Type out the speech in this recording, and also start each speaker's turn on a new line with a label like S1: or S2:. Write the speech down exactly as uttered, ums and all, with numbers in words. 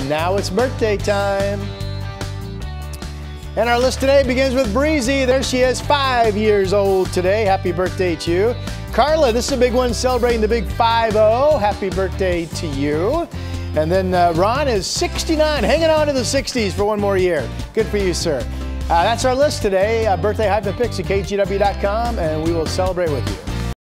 S1: Now it's birthday time. And our list today begins with Breezy. There she is, five years old today. Happy birthday to you. Carla, this is a big one, celebrating the big five oh. Happy birthday to you. And then uh, Ron is sixty-nine, hanging on to the sixties for one more year. Good for you, sir. Uh, that's our list today. Uh, birthday hyphen pics at K G W dot com, and we will celebrate with you.